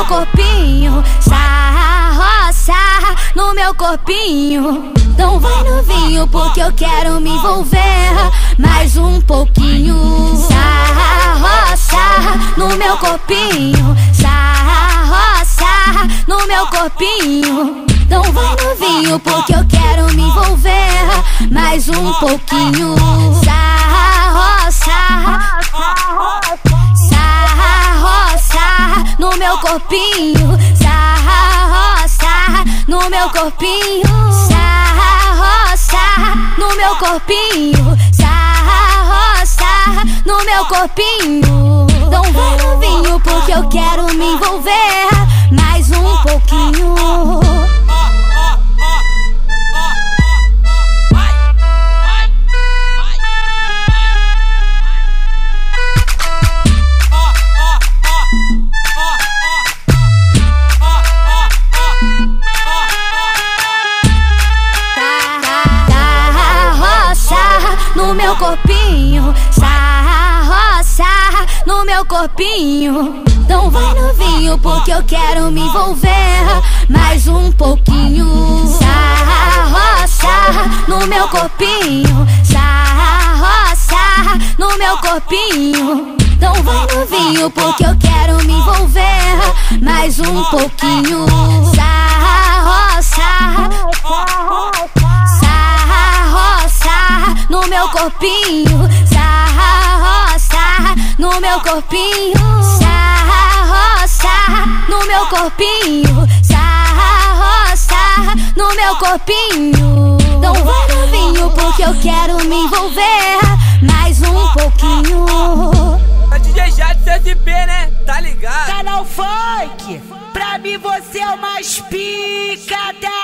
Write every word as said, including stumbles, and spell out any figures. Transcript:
meu corpinho, sarra, sarra no meu corpinho. Então vai no vinho porque eu quero me envolver mais um pouquinho. Sarra, sarra no meu corpinho, sarra, sarra no meu corpinho. Então vai no vinho porque eu quero me envolver mais um pouquinho. Sarra, sarra, sarra, sarra no meu corpinho, sarra, sarra no meu corpinho, sarra, sarra no meu corpinho, sarra, sarra no meu corpinho. Então vai no vinho porque eu quero me envolver mais um pouquinho. No meu corpinho, sarra, sarra no meu corpinho. Então vai no vinho porque eu quero me envolver mais um pouquinho. Sarra, sarra no meu corpinho, sarra, sarra no meu corpinho. Então vai no vinho porque eu quero me envolver mais um pouquinho. Sarra, sarra, sarra, sarra no meu corpinho, sarra, sarra no meu corpinho, sarra, sarra no meu corpinho, sarra, sarra no meu corpinho. Então vai no vinho porque eu quero me envolver mais um pouquinho. A D J Jade C S P, né? Tá ligado? Canal Funk, pra mim você é o mais pica da